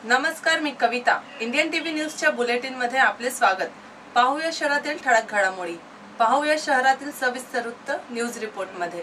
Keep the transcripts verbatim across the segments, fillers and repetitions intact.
नमस्कार, मी Kavita. Indian TV न्यूजच्या बुलेटिन मध्ये आपले स्वागत. पाहूया शहरातील ठळक घडामोडी. पाहूया शहरातील सविस्तर वृत्त न्यूज रिपोर्ट मध्ये.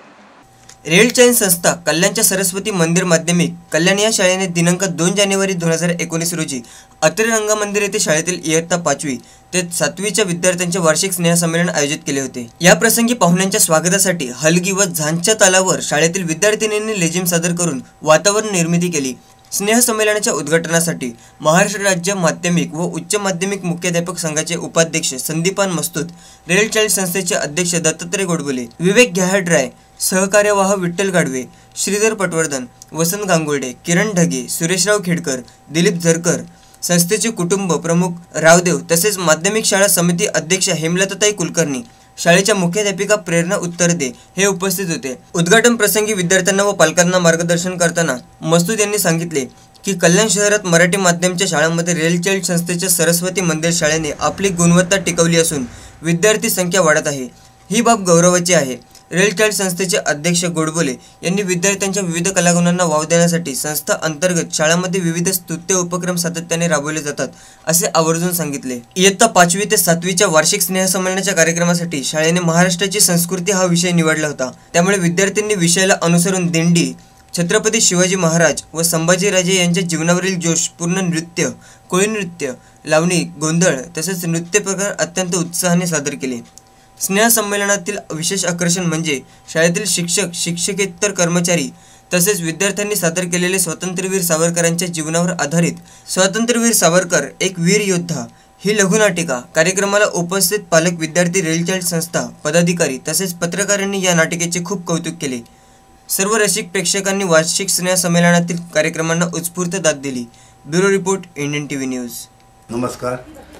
रेल चैन संस्था कल्याणच्या सरस्वती मंदिर माध्यमिक कल्याण या शाळेने दिनांक दोन जानेवारी दोन हजार एकोणीस रोजी अत्रे रंगमंदिर येथे शाळेतील इयत्ता पाचवी ते सातवीच्या विद्यार्थ्यांचे वार्षिक स्नेहसंमेलन आयोजित केले होते. या प्रसंगी पाहुण्यांच्या स्वागतासाठी हलगी व झांजच्या तालावर शाळेतील विद्यार्थिनींनी लेझिम सादर करून वातावरण निर्मिती केली. स्नेहसंमेलनाच्या उद्घाटनासाठी महाराष्ट्र राज्य माध्यमिक व उच्च माध्यमिक मुख्याध्यापक संघाचे उपाध्यक्ष संदीपान मस्तूत, रेल चाइल्ड संस्थेचे अध्यक्ष दत्तात्रय गोडबोले, विवेक घ्याहटराय, सहकार्यवाह विठ्ठल गाडवे, श्रीधर पटवर्धन, वसंत गांगुर्डे, किरण ढगे, सुरेशराव खेडकर, दिलीप झरकर, संस्थेचे कुटुंब प्रमुख रावदेव तसेच माध्यमिक शाळा समिती अध्यक्ष हेमलताताई कुलकर्णी, शाळेच्या मुख्याध्यापिका प्रेरणा उत्तरदे हे उपस्थित होते. उद्घाटन प्रसंगी विद्यार्थ्यांना व पालकांना मार्गदर्शन करताना मस्तूत यांनी सांगितले की कल्याण शहरात मराठी माध्यमच्या शाळांमध्ये रेल चाइल्ड संस्थेच्या सरस्वती मंदिर शाळेने आपली गुणवत्ता टिकवली असून विद्यार्थी संख्या वाढत आहे. ही बाब गौरवाची आहे. रेल चाइल्ड संस्थेचे अध्यक्ष गोडबोले यांनी विद्यार्थ्यांच्या विविध कलागुणांना वाव देण्यासाठी संस्था अंतर्गत शाळांमध्ये विविध स्तुत्य उपक्रम सातत्याने राबवले जातात असे आवर्जून सांगितले. इयत्ता पाचवी ते सातवीच्या वार्षिक स्नेहसंमेलनाच्या कार्यक्रमासाठी शाळेने महाराष्ट्राची संस्कृती हा विषय निवडला होता. त्यामुळे विद्यार्थ्यांनी विषयाला अनुसरून दिंडी, छत्रपती शिवाजी महाराज व संभाजीराजे यांच्या जीवनावरील जोशपूर्ण नृत्य, कोळी नृत्य, लावणी, गोंधळ तसेच नृत्य प्रकार अत्यंत उत्साहाने सादर केले. स्नेहसंमेलनातील विशेष आकर्षण म्हणजे शाळेतील शिक्षक, शिक्षकेतर कर्मचारी तसेच विद्यार्थ्यांनी सादर केलेले स्वातंत्र्यवीर सावरकरांच्या जीवनावर आधारित स्वातंत्र्यवीर सावरकर एक वीर योद्धा ही लघुनाटिका. कार्यक्रमाला उपस्थित पालक, विद्यार्थी, रेल चाइल्ड संस्था पदाधिकारी तसेच पत्रकारांनी या नाटिकेचे खूप कौतुक केले. सर्व रसिक प्रेक्षकांनी वार्षिक स्नेहसंमेलनातील कार्यक्रमांना उत्स्फूर्त दाद दिली. Bureau report, Indian TV news. नमस्कार,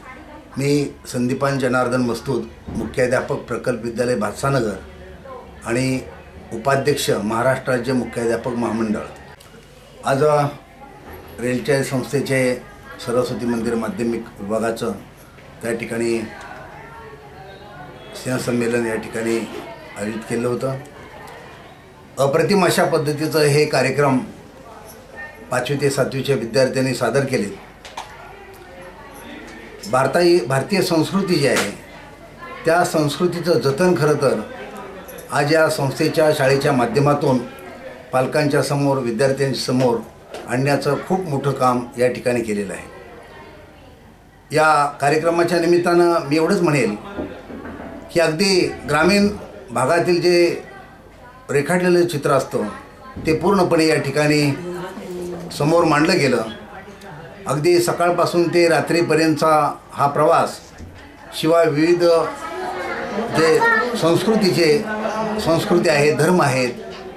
मी संदीपान जनार्दन मस्तूत, मुख्याध्यापक प्रकल्प विद्यालय भातसानगर आणि उपाध्यक्ष महाराष्ट्र राज्य मुख्याध्यापक महामंडळ. आज रेल चाइल्ड संस्थेचे सरस्वती मंदिर माध्यमिक विभागाचं त्या ठिकाणी स्नेहसंमेलन या ठिकाणी आयोजित केलं होतं. अप्रतिम अशा पद्धतीचं हे कार्यक्रम पाचवी ते सातवीच्या विद्यार्थ्यांनी सादर केले. भारताई भारतीय संस्कृती जी आहे त्या संस्कृतीचं जतन खरं तर आज या संस्थेच्या शाळेच्या माध्यमातून पालकांच्या समोर, विद्यार्थ्यांच्या समोर आणण्याचं खूप मोठं काम या ठिकाणी केलेलं आहे. या कार्यक्रमाच्या निमित्तानं मी एवढंच म्हणेल की अगदी ग्रामीण भागातील जे रेखाटलेलं चित्र असतं ते पूर्णपणे या ठिकाणी समोर मांडलं गेलं. अगदी सकाळपासून ते रात्रीपर्यंतचा हा प्रवास, शिवाय विविध जे संस्कृतीचे संस्कृती आहेत, धर्म आहेत,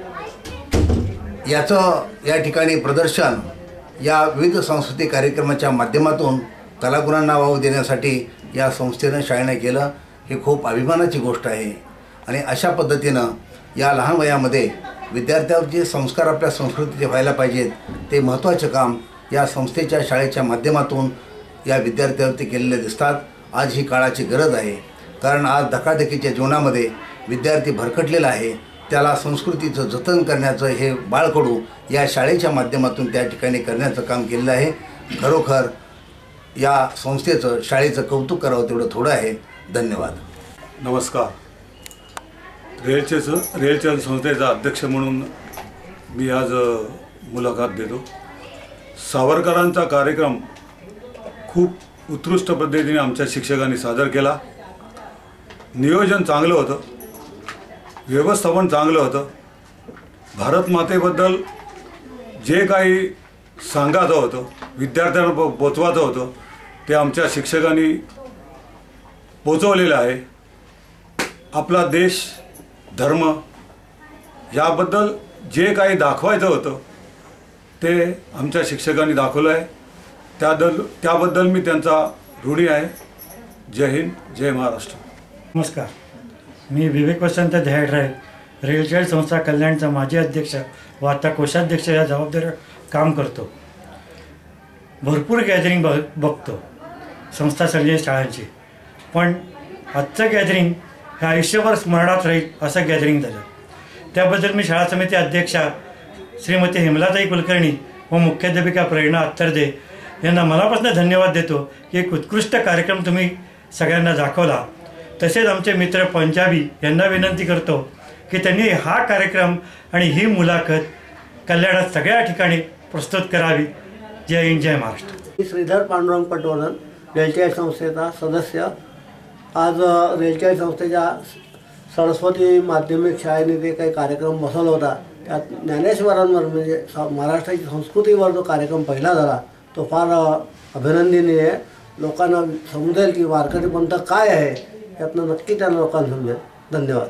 याचं या ठिकाणी प्रदर्शन या विविध सांस्कृतिक कार्यक्रमाच्या माध्यमातून कलागुणांना वाव देण्यासाठी या संस्थेनं शाळेनं केलं. हे खूप अभिमानाची गोष्ट आहे. आणि अशा पद्धतीनं या लहान वयामध्ये विद्यार्थ्यांवर जे संस्कार आपल्या संस्कृतीचे व्हायला पाहिजेत ते महत्त्वाचं काम या संस्थेच्या शाळेच्या माध्यमातून या विद्यार्थ्यांवरती केलेले दिसतात. आज ही काळाची गरज आहे, कारण आज धकाधकीच्या जीवनामध्ये विद्यार्थी भरकटलेला आहे. त्याला संस्कृतीचं जतन करण्याचं हे बाळकडू या शाळेच्या माध्यमातून त्या ठिकाणी करण्याचं काम केलेलं आहे. खरोखर या संस्थेचं, शाळेचं कौतुक करावं तेवढं थोडं आहे. धन्यवाद. नमस्कार. रेलचेचं रेल चाइल्ड संस्थेचा अध्यक्ष म्हणून मी आज मुलाखत देतो. सावरकरांचा कार्यक्रम खूप उत्कृष्ट पद्धतीने आमच्या शिक्षकांनी सादर केला. नियोजन चांगलं होतं, व्यवस्थापन चांगलं होतं. भारत मातेबद्दल जे काही सांगायचं होतं, विद्यार्थ्यांना पो पोचवायचं होतं ते आमच्या शिक्षकांनी पोचवलेलं आहे. आपला देश, धर्म याबद्दल जे काही दाखवायचं होतं ते आमच्या शिक्षकांनी दाखवलं आहे. त्याबद्दल त्याबद्दल मी त्यांचा ऋणी आहे. जय हिंद, जय महाराष्ट्र. नमस्कार, मी विवेक वसंत घ्याहटराय, रेल चाइल्ड संस्था कल्याणचा माजी अध्यक्ष व आता कोषाध्यक्ष या जबाबदारीवर काम करतो. भरपूर गॅदरिंग बघ बघतो संस्था सर्व शाळांची, पण आजचं गॅदरिंग हे आयुष्यभर स्मरणात राहील असं गॅदरिंग झालं. त्याबद्दल मी शाळा समिती अध्यक्षा श्रीमती हेमलताताई कुलकर्णी व मुख्याध्यापिका प्रेरणा अत्तरदे यांना मनापासून धन्यवाद देतो की एक उत्कृष्ट कार्यक्रम तुम्ही सगळ्यांना दाखवला. तसेच आमचे मित्र पंजाबी यांना विनंती करतो की त्यांनी हा कार्यक्रम आणि ही मुलाखत कल्याणात सगळ्या ठिकाणी प्रस्तुत करावी. जय हिंद, जय महाराष्ट्र. मी श्रीधर पांडुरंग पटवर्धन, रेलचेल संस्थेचा सदस्य. आज रेलचेल संस्थेच्या सरस्वती माध्यमिक शाळेने जे काही कार्यक्रम बसवला होता त्यात ज्ञानेश्वरांवर म्हणजे स महाराष्ट्राची संस्कृतीवर जो कार्यक्रम पहिला झाला तो फार अभिनंदनीय आहे. लोकांना समजेल की वारकरी पंथ काय आहे, यातनं नक्की त्यांना लोकांना समजेल. धन्यवाद.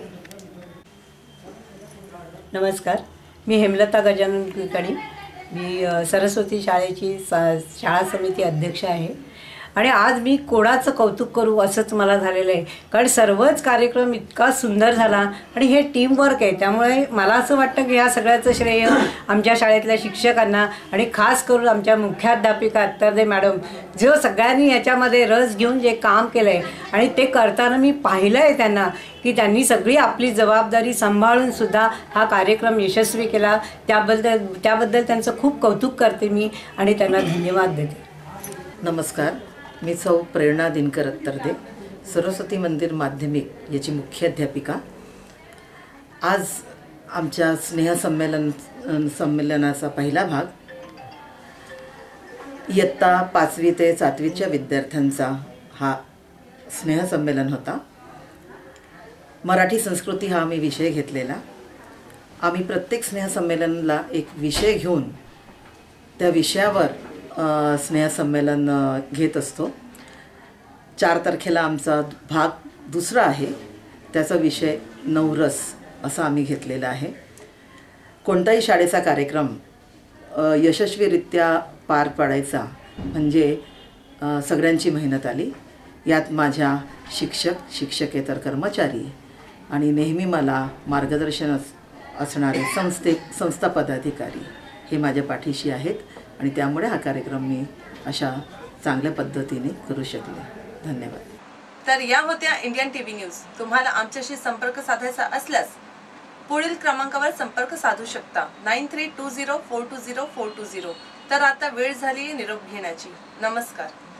नमस्कार, मी हेमलता गजानन कुलकर्णी. मी सरस्वती शाळेची सा शाळा समिती अध्यक्ष आहे. आणि आज मी कोणाचं कौतुक करू असंच मला झालेलं आहे, कारण सर्वच कार्यक्रम इतका सुंदर झाला आणि हे टीमवर्क आहे. त्यामुळे मला असं वाटतं की ह्या सगळ्याचं श्रेय आमच्या शाळेतल्या शिक्षकांना आणि खास करून आमच्या मुख्याध्यापिका अत्तरदे मॅडम, जो सगळ्यांनी याच्यामध्ये रस घेऊन जे काम केलं आहे आणि ते करताना मी पाहिलं आहे त्यांना की त्यांनी सगळी आपली जबाबदारी सांभाळूनसुद्धा हा कार्यक्रम यशस्वी केला. त्याबद्दल त्याबद्दल त्यांचं खूप कौतुक करते मी आणि त्यांना धन्यवाद देते. नमस्कार, मी सौ प्रेरणा दिनकर अत्तरदे, सरस्वती मंदिर माध्यमिक याची मुख्याध्यापिका. आज आमच्या स्नेहसंमेलन संमेलनाचा पहिला भाग इयत्ता पाचवी ते सातवीच्या विद्यार्थ्यांचा हा स्नेहसंमेलन होता. मराठी संस्कृती हा आम्ही विषय घेतलेला. आम्ही प्रत्येक स्नेहसंमेलनाला एक विषय घेऊन त्या विषयावर स्नेहसंमेलन घेत असतो. चार तारखेला आमचा भाग दुसरा आहे, त्याचा विषय नवरस असा आम्ही घेतलेला आहे. कोणताही शाळेचा कार्यक्रम यशस्वीरित्या पार पाडायचा म्हणजे सगळ्यांची मेहनत आली. यात माझ्या शिक्षक, शिक्षकेतर कर्मचारी आणि नेहमी मला मार्गदर्शन असणारे संस्थे संस्था पदाधिकारी हे माझ्या पाठीशी आहेत आणि त्यामुळे हा कार्यक्रम मी अशा चांगल्या पद्धतीने करू शकले. धन्यवाद. तर या होत्या इंडियन टीव्ही न्यूज. तुम्हाला आमच्याशी संपर्क साधायचा असल्यास पुढील क्रमांकावर संपर्क साधू शकता, nine three two zero four two zero four two zero. तर आता वेळ झाली निरोप घेण्याची. नमस्कार.